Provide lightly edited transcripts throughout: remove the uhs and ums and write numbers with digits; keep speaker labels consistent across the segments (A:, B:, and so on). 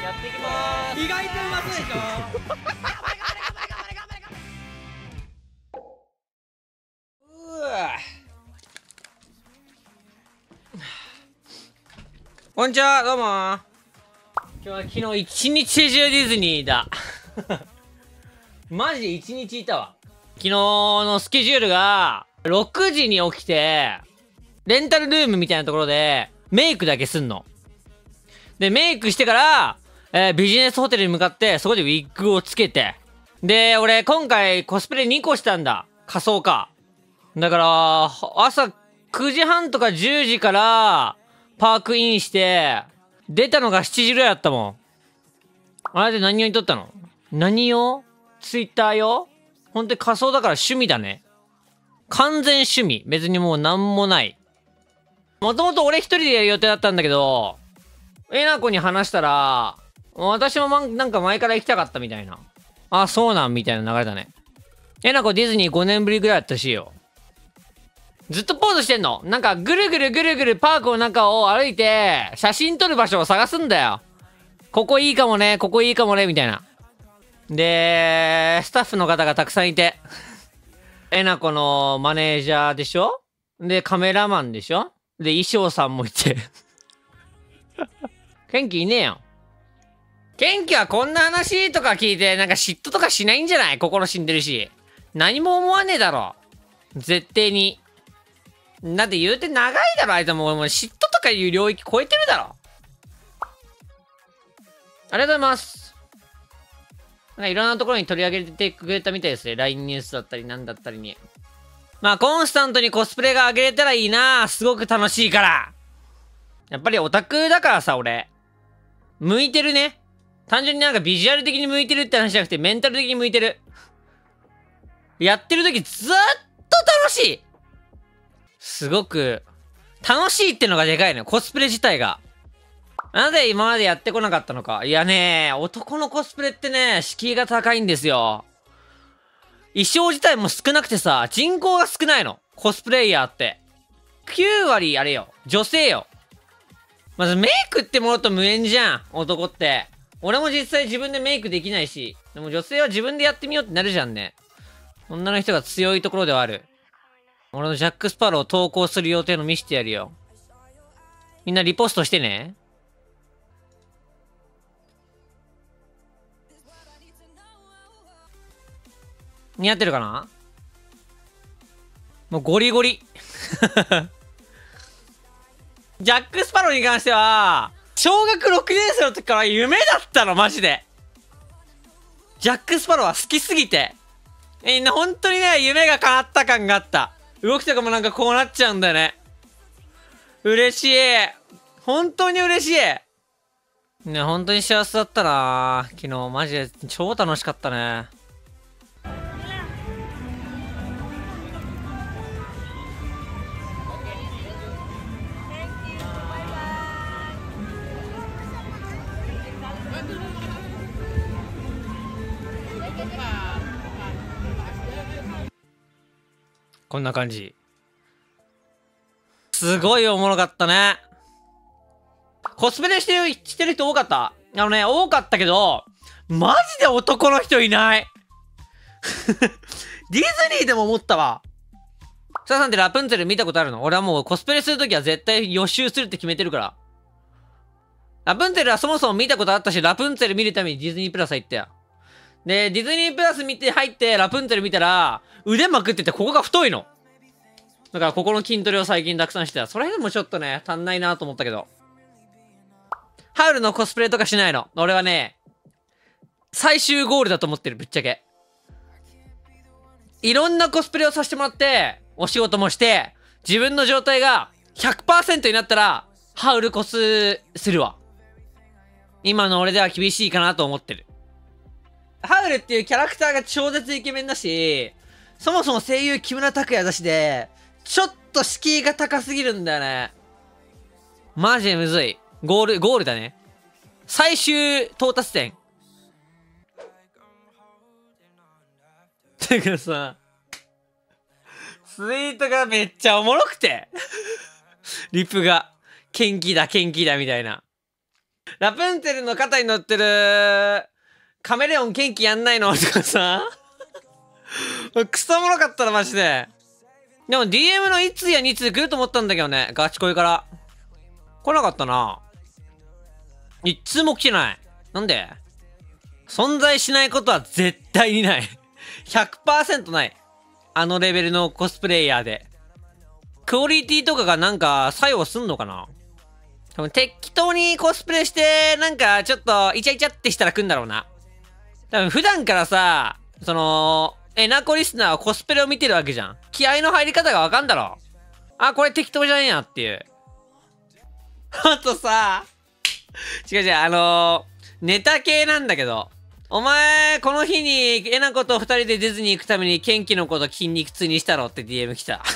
A: やっていきまーす。
B: 意外とうまそうでしょ。
A: こんにちは、どうもー。今日は昨日一日中ディズニーだ。マジで一日いたわ。昨日のスケジュールが、6時に起きて、レンタルルームみたいなところで、メイクだけすんの。で、メイクしてから、ビジネスホテルに向かって、そこでウィッグをつけて。で、俺、今回コスプレ2個したんだ。仮装か。だから、朝9時半とか10時から、パークインして、出たのが7時ぐらいだったもん。あれで何用に撮ったの？何用？ツイッター用？ほんとに仮装だから趣味だね。完全趣味。別にもうなんもない。もともと俺一人でやる予定だったんだけど、えなこに話したら、私もなんか前から行きたかったみたいな。あ、そうなんみたいな流れだね。えなこディズニー5年ぶりぐらいだったしよ。ずっとポーズしてんの。なんかぐるぐるぐるぐるパークの中を歩いて、写真撮る場所を探すんだよ。ここいいかもね、ここいいかもね、みたいな。で、スタッフの方がたくさんいて。えなこのマネージャーでしょ？で、カメラマンでしょ？で、衣装さんもいて。ケンキいねえよ。ケンキはこんな話とか聞いて、なんか嫉妬とかしないんじゃない？心死んでるし。何も思わねえだろ。絶対に。だって言うて長いだろ、あいつもう嫉妬とかいう領域超えてるだろ。ありがとうございます。なんかいろんなところに取り上げてくれたみたいですね。LINE ニュースだったりなんだったりに。まあ、コンスタントにコスプレが上げれたらいいな。すごく楽しいから。やっぱりオタクだからさ、俺。向いてるね。単純になんかビジュアル的に向いてるって話じゃなくて、メンタル的に向いてる。やってる時ずっと楽しい。すごく、楽しいってのがでかいのよ。コスプレ自体が。なぜ今までやってこなかったのか。いやね、男のコスプレってね、敷居が高いんですよ。衣装自体も少なくてさ、人口が少ないの。コスプレイヤーって。9割あれよ。女性よ。まずメイクってものと無縁じゃん。男って。俺も実際自分でメイクできないし。でも女性は自分でやってみようってなるじゃんね。女の人が強いところではある。俺のジャック・スパローを投稿する予定の見してやるよ。みんなリポストしてね。似合ってるかな？もうゴリゴリ。ジャック・スパローに関しては、小学6年生の時から夢だったの、マジで。ジャック・スパローは好きすぎて。本当にね、夢が叶った感があった。動きとかもなんかこうなっちゃうんだよね。嬉しい。本当に嬉しい。ね、本当に幸せだったな。昨日マジで超楽しかったね。こんな感じ。すごいおもろかったね。コスプレしてる人多かった？多かったけど、マジで男の人いない。ディズニーでも思ったわ。サさんってラプンツェル見たことあるの？俺はもうコスプレするときは絶対予習するって決めてるから。ラプンツェルはそもそも見たことあったし、ラプンツェル見るためにディズニープラス入ったよ。で、ディズニープラス見て入ってラプンツェル見たら、腕まくっててここが太いの。だからここの筋トレを最近たくさんしてた。それでもちょっとね、足んないなと思ったけど。ハウルのコスプレとかしないの。俺はね、最終ゴールだと思ってる、ぶっちゃけ。いろんなコスプレをさせてもらって、お仕事もして、自分の状態が 100% になったら、ハウルコスするわ。今の俺では厳しいかなと思ってる。ハウルっていうキャラクターが超絶イケメンだし、そもそも声優木村拓哉だしで、ちょっと敷居が高すぎるんだよね。マジでむずい。ゴールだね。最終到達点。てかさ、ツイートがめっちゃおもろくて。リプが、元気だみたいな。 ラプンツェルの肩に乗ってるカメレオン元気やんないのとかさ。クソおもろかったな、マジで。でも DM の1通や2通来ると思ったんだけどね。ガチ恋から。来なかったな。1通も来てない。なんで？存在しないことは絶対にない。100% ない。あのレベルのコスプレイヤーで。クオリティとかがなんか作用すんのかな？多分適当にコスプレして、なんかちょっとイチャイチャってしたら来んだろうな。多分普段からさ、エナコリスナーはコスプレを見てるわけじゃん。気合の入り方がわかんだろ。あ、これ適当じゃねえなっていう。あとさ、違う違う、ネタ系なんだけど、お前、この日にえなこと二人でディズニー行くためにケンキのこと筋肉痛にしたろって DM 来た。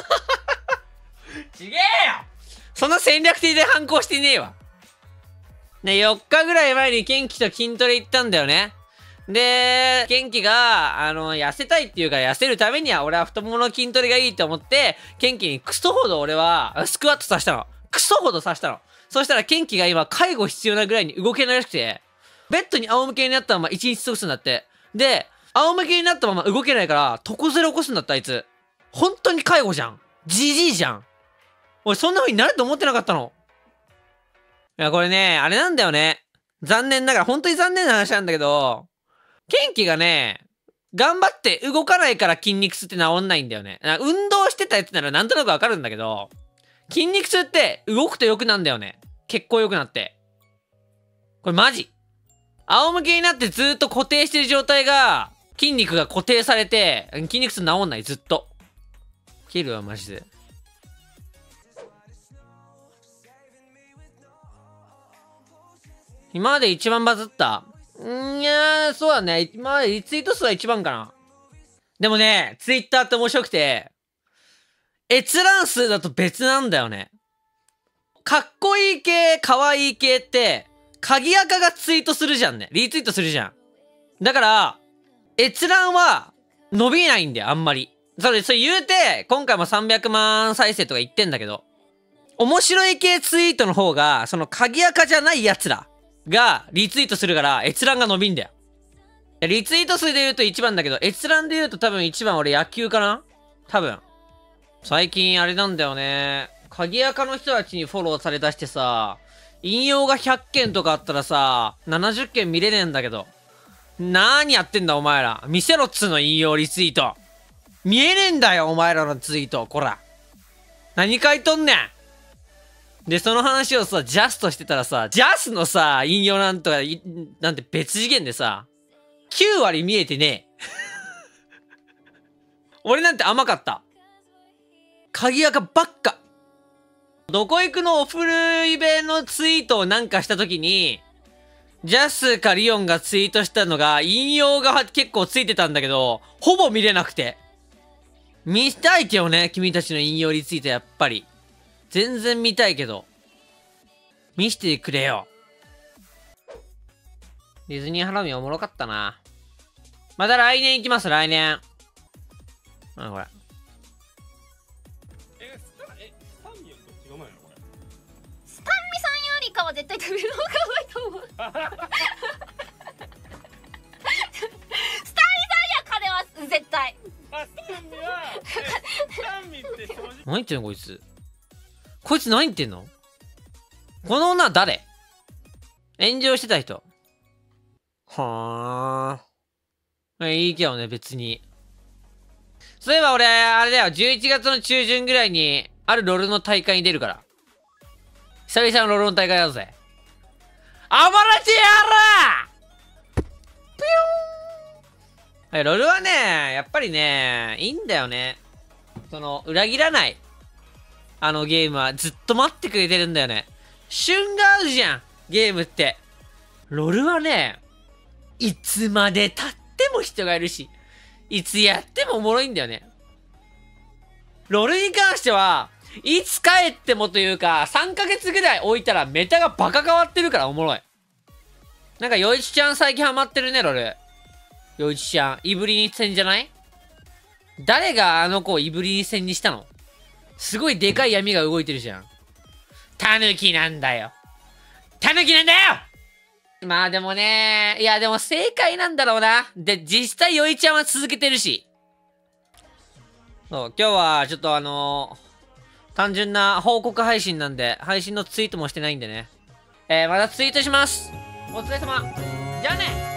A: ちげえよ、そんな戦略的で反抗してねえわ。ね、4日ぐらい前にケンキと筋トレ行ったんだよね。で、ケンキが、痩せたいっていうから痩せるためには俺は太ももの筋トレがいいと思って、ケンキにクソほど俺はスクワットさせたの。クソほどさせたの。そしたらケンキが今介護必要なぐらいに動けないらしくて、ベッドに仰向けになったまま1日過ごすんだって。で、仰向けになったまま動けないから、床ずれ起こすんだった、あいつ。本当に介護じゃん。じじいじゃん。俺そんな風になると思ってなかったの。いや、これね、あれなんだよね。残念ながら、本当に残念な話なんだけど、ケンキがね、頑張って動かないから筋肉痛って治んないんだよね。運動してたやつならなんとなくわかるんだけど、筋肉痛って動くと良くなんだよね。結構良くなって。これマジ。仰向けになってずーっと固定してる状態が、筋肉が固定されて、筋肉痛治んない、ずっと。切るわ、マジで。今まで一番バズった？いやー、そうだね。今までリツイート数は一番かな。でもね、ツイッターって面白くて、閲覧数だと別なんだよね。かっこいい系、かわいい系って、鍵垢がツイートするじゃんね。リツイートするじゃん。だから、閲覧は伸びないんだよ、あんまり。それ言うて、今回も300万再生とか言ってんだけど、面白い系ツイートの方が、その鍵垢じゃない奴らがリツイートするから閲覧が伸びんだよ。リツイート数で言うと1番だけど、閲覧で言うと多分1番俺野球かな？多分。最近あれなんだよね。鍵垢の人たちにフォローされだしてさ、引用が100件とかあったらさ、70件見れねえんだけど。なーにやってんだお前ら。見せろっつうの引用リツイート。見えねえんだよお前らのツイート。こら。何書いとんねん。で、その話をさ、ジャスとしてたらさ、ジャスのさ、引用なんとか、なんて別次元でさ、9割見えてねえ。俺なんて甘かった。鍵垢ばっか。どこ行くのお古いべのツイートをなんかしたときに、ジャスかリオンがツイートしたのが、引用が結構ついてたんだけど、ほぼ見れなくて。見たいけどね、君たちの引用リツイートやっぱり。全然見たいけど。見してくれよ。ディズニーハラミおもろかったな。また来年行きます、来年。あ、これ。
B: スタンミンと違うもんやろこれ。
C: スタンミさんよりかは絶対食べるのがうまいと思う。スタンミさんや金は絶対。
B: あ、スタンミはスタンミって正直
A: 何言ってんのこいつ。こいつ何言ってんの？この女は誰？炎上してた人。はあ。いいけどね、別に。そういえば俺、あれだよ、11月の中旬ぐらいに、あるロルの大会に出るから。久々のロルの大会だぜ。あばらちやらぴょーん。ロルはね、やっぱりね、いいんだよね。裏切らない。あのゲームはずっと待ってくれてるんだよね。旬があるじゃん、ゲームって。ロルはね、いつまで経っても人がいるし、いつやってもおもろいんだよね。ロルに関しては、いつ帰ってもというか、3ヶ月ぐらい置いたらメタがバカ変わってるからおもろい。なんか、ヨイチちゃん最近ハマってるね、ロル。ヨイチちゃん、イブリニ戦じゃない？誰があの子をイブリニ戦にしたの？すごいでかい闇が動いてるじゃん。タヌキなんだよ。 タヌキなんだよ。まあでもね、いやでも正解なんだろうな。で、実際よいちゃんは続けてるし。そう、今日はちょっと単純な報告配信なんで、配信のツイートもしてないんでね。またツイートします。お疲れ様。じゃあね。